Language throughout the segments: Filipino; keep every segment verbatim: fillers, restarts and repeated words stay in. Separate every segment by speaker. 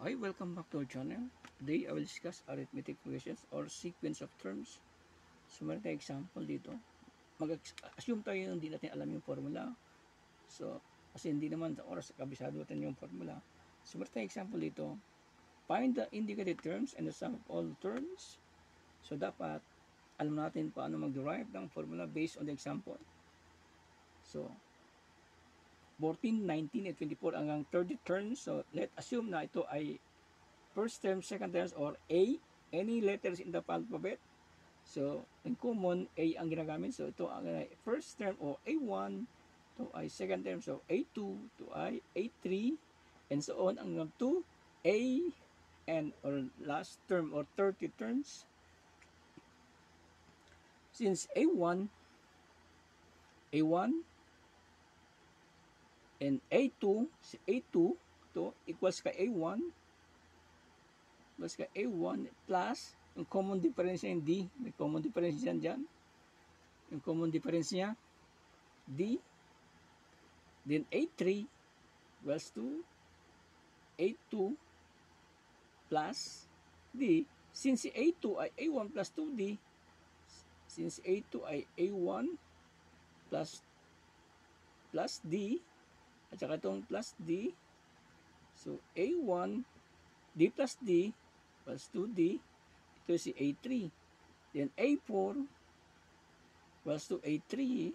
Speaker 1: Hi, welcome back to our channel. Today, I will discuss arithmetic equations or sequence of terms. So, meron tayong example dito. Mag-assume tayo na hindi natin alam yung formula. So, kasi hindi naman sa oras kabisado natin yung formula. So, meron tayong example dito. Find the indicated terms and the sum of all terms. So, dapat alam natin paano mag-derive ng formula based on the example. So, fourteen, nineteen, and twenty-four hanggang thirty terms. So, let's assume na ito ay first term, second terms, or A, any letters in the alphabet. So, in common, A ang ginagamit. So, ito ang first term o A one, ito ay second term, so A two, ito ay A three, and so on hanggang to A and or last term or thirty terms. Since A one, A one, and A two, si A two, ito equals ka A one, equals ka A one plus yung common difference niya yung D. May common difference yan dyan. Yung common difference niya, D. Then A three equals to A two plus D. Since si A two ay A one plus two D, since A two ay A one plus plus D, at saka itong plus D, so A one, D plus D plus two D, ito si A three. Then A four equals to A three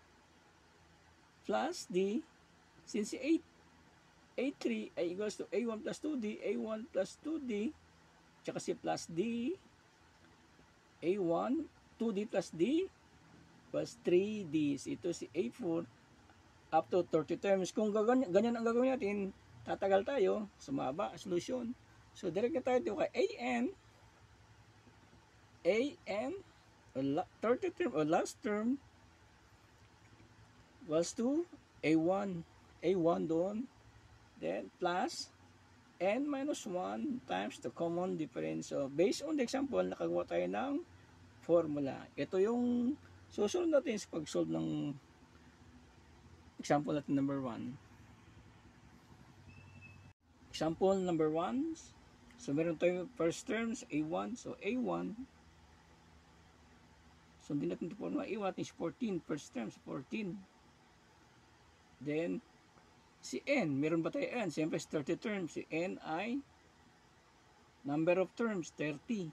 Speaker 1: plus D. Since si A, A three ay equals to A one plus two D, A one plus two D, tsaka si plus D, A one, two D plus D plus three D. Ito si A four up to thirty terms. Kung ganyan, ganyan ang gagawin natin, tatagal tayo, sumaba, solution. So, direct na tayo dito kay A N, A N, or thirty term, or last term, was to A one, A one doon, then plus N minus one times the common difference. So, based on the example, nakagawa tayo ng formula. Ito yung susunod natin sa pag-solve ng example natin number one. Example number one. So, meron tayo first terms, A one. So, A one. So, hindi natin ito formula. A one natin is fourteen. First terms, fourteen. Then, si N. Meron ba tayo N? Siyempre, thirty terms. Si N ay number of terms, thirty.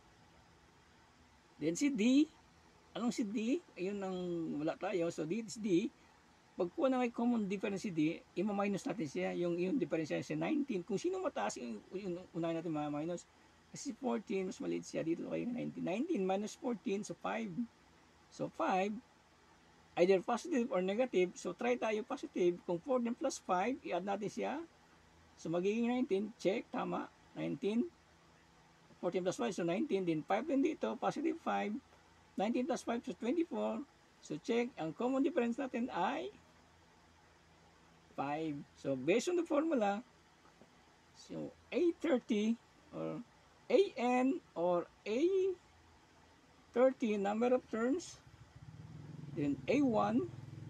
Speaker 1: Then, si D. Anong si D? Ayun ang wala tayo. So, D is D. Pagkuha na may common difference si D, ima-minus natin siya. Yung, yung difference siya nineteen. Kung sino mataas, yung, yung unahin natin ma-minus. Kasi fourteen, mas maliit siya. Dito kayo nineteen. nineteen minus fourteen, so five. So five, either positive or negative. So try tayo positive. Kung fourteen plus five, i-add natin siya. So magiging nineteen. Check, tama. nineteen. fourteen plus five, so nineteen. Then five din dito, positive five. nineteen plus five, so twenty-four. So check, ang common difference natin ay five. So based on the formula, so A thirty or A N or A thirty number of terms, then A one,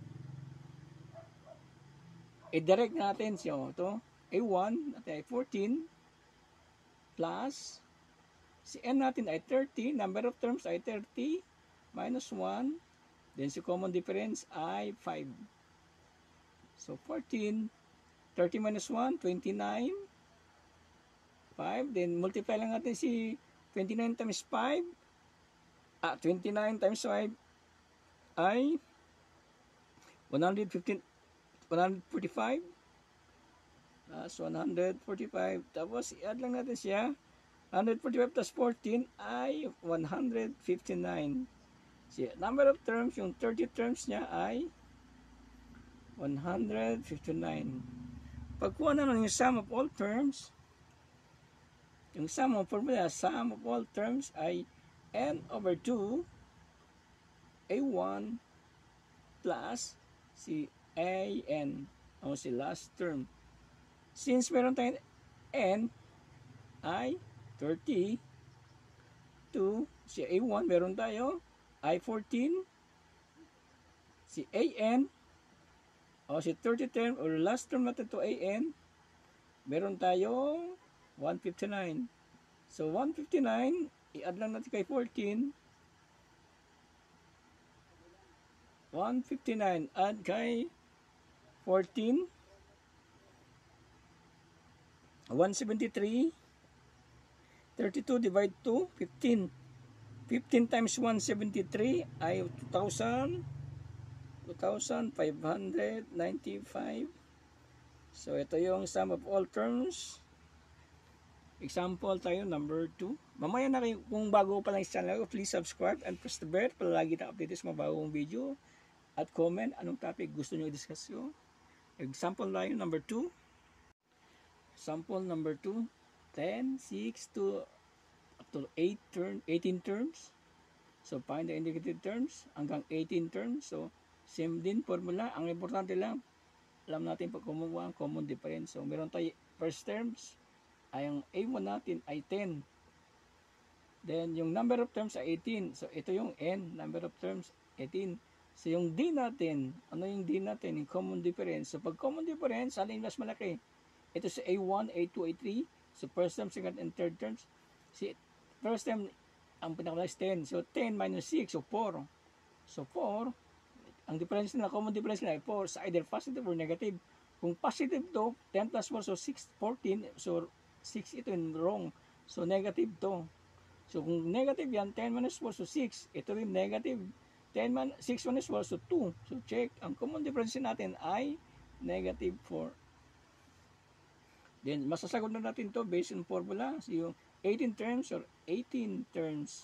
Speaker 1: i-direct natin siya. Ito, A one natin ay fourteen plus si N natin ay thirty, number of terms ay thirty minus one, then si common difference ay five. So fourteen, thirty minus one, twenty-nine. five, then multiply lang natin si twenty-nine times five. Ah, twenty-nine times five ay one hundred fifteen, one hundred forty-five. Plus one hundred forty-five. Tapos i-add lang natin siya. one hundred forty-five plus fourteen ay one hundred fifty-nine. So, number of terms, yung thirty terms niya ay one hundred fifty-nine. Pagkuha naman yung sum of all terms, yung sum of formula, sum of all terms ay N over two A one plus si A N o si last term. Since meron tayong N ay thirty, two, si A one meron tayo ay fourteen, si A N o si thirty term or last term natin to A N, meron tayong one fifty-nine. So, one fifty-nine, i-add lang natin kay fourteen. one fifty-nine, add kay fourteen. one seventy-three. thirty-two divide two, fifteen. fifteen times one seventy-three ay two thousand. two thousand five hundred ninety-five. So, ito yung sum of all terms. Example tayo, number two. Mamaya na kayo, kung bago pa lang sa channel, please subscribe and press the bell para lagi na update sa mga bagong video. At comment anong topic gusto nyo i-discuss yun. Example tayo, number two. Example number two. ten, six, to up to eight term, eighteen terms. So, find the indicated terms hanggang eighteen terms. So, same din formula. Ang importante lang, alam natin pag kumuha ang common difference. So, meron tayo first terms, ay ang A one natin ay ten. Then, yung number of terms ay eighteen. So, ito yung N, number of terms, eighteen. So, yung D natin, ano yung D natin? Yung common difference. So, pag common difference, alin mas malaki? Ito si A one, A two, A three. So, first term, second, and third terms. Si first term, ang pinakamalaki is ten. So, ten minus six, so four. So, four, ang difference nila, common difference nila ay four. So, either positive or negative. Kung positive to, ten plus four, so six, fourteen. So, six ito yung wrong. So, negative to. So, kung negative yan, ten minus four, so six. Ito rin negative. ten man, six minus four, so two. So, check. Ang common difference natin ay negative four. Then, masasagot na natin to based on formula. So, yung eighteen terms or eighteen terms.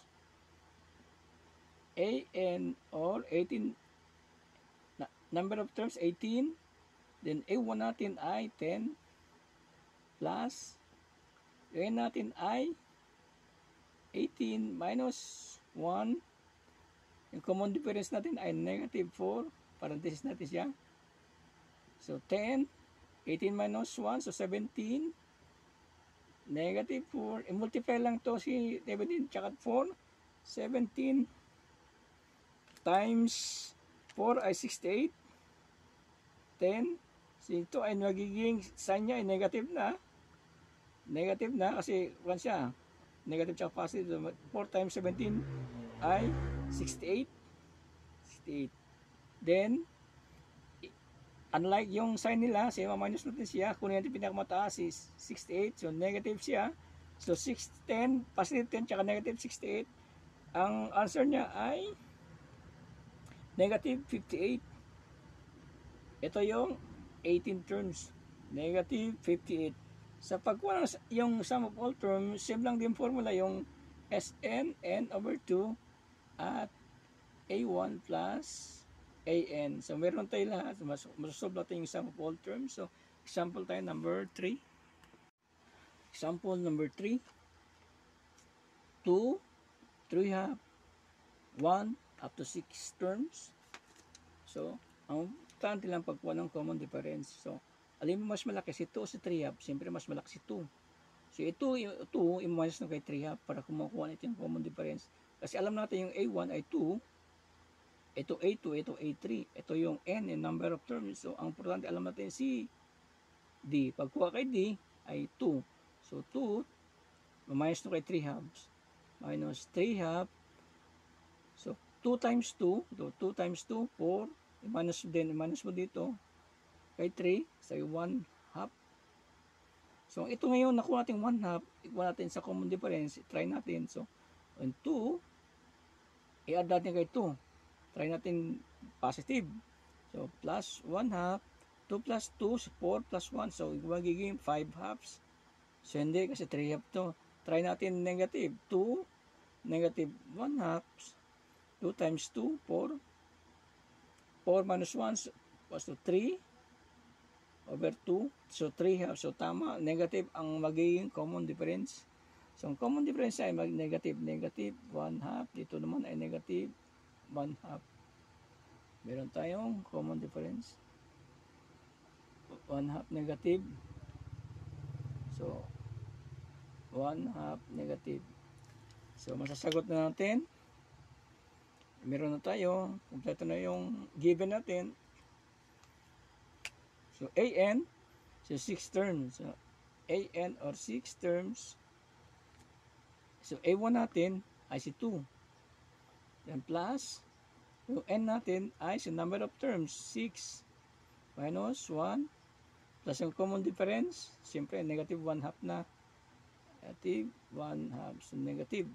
Speaker 1: A N or eighteen, na, number of terms, eighteen. Then, A one natin ay ten plus yung N natin ay eighteen minus one. Yung common difference natin ay negative four. Parenthesis natin siya. So, ten. eighteen minus one. So, seventeen. Negative four. I-multiply lang to si seventeen tsaka four. seventeen times four ay sixty-eight. ten. So, ito ay magiging sign niya ay negative na. Negative na kasi one siya. Negative tsaka positive. four times seventeen ay sixty-eight. sixty-eight. Then, unlike yung sign nila, say minus natin siya. Kung natin pinakamataas is sixty-eight. So, negative siya. So, six, ten, positive ten, tsaka negative sixty-eight. Ang answer niya ay negative fifty-eight. Ito yung eighteen terms. Negative fifty-eight. Sa pagkuha ng yung sum of all terms, same lang din formula yung S N, N over two at A one plus A N. So, meron tayo lahat. Mas, masasolve natin yung sum of all terms. So, example tayo number three. Example number three. two, three half, one up to six terms. So, ang importante lang pagkuha ng common difference. So, alin mo mas malaki si two o si three half? Siyempre mas malaki si two. So, ito, two, i-minus na kay three half para kumukuha natin yung common difference. Kasi alam natin yung A one ay two, ito A two, ito A three, ito yung N, yung number of terms. So, ang importante alam natin si D. Pagkuha kay D ay two. So, two, minus na kay three halves. Minus three half. So, two times two, so two times two, four. I-minus din, i-minus mo dito. Kay three, say one half. So, ito ngayon, nakuha natin one half. Ikuha natin sa common difference. Try natin. So, on two, i-add natin kay two. Try natin positive. So, plus one half. two plus two, four plus one. So, magiging five halves. So, hindi kasi three half to. Try natin negative. two, negative one half. two times two, four. four minus one was to three over two. So, three halves. So, tama. Negative ang magiging common difference. So, ang common difference ay mag-negative. Negative one half. Dito naman ay negative one half. Meron tayong common difference. one half negative. So, one half negative. So, masasagot na natin. Meron na tayo. Kompleto na yung given natin. So, A N, so six terms. So, an or six terms. So a one natin ay si two. Then plus, yung n natin ay si number of terms, six. Minus one. Plus yung common difference, siyempre negative one half na. Negative one half. So negative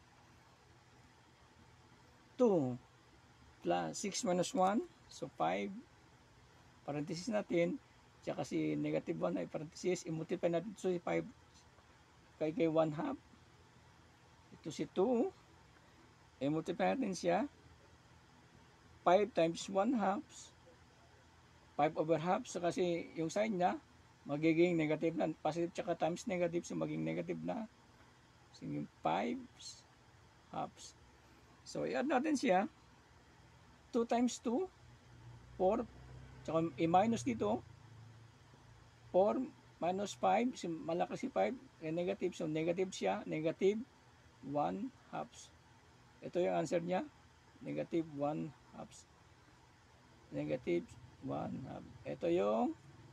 Speaker 1: two plus six minus one. So five. Parenthesis natin. Tsaka si negative one ay parenthesis. I-multiply natin ito si five kay kay one half. Ito si two. I-multiply natin siya. five times one half. five over half. So kasi yung sign niya, magiging negative na. Positive tsaka times negative. So magiging negative na. So yung five halves. So i-add natin siya. two times two. four. Tsaka i-minus dito. four minus five. So malaki si five. Eh, negative. So negative siya. Negative one halves. Ito yung answer niya. Negative one halves. Negative one half. Ito yung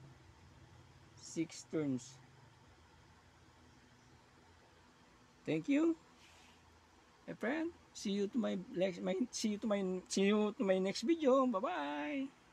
Speaker 1: six terms. Thank you, my friend. See you to my next my see you to my see you to my next video. Bye bye.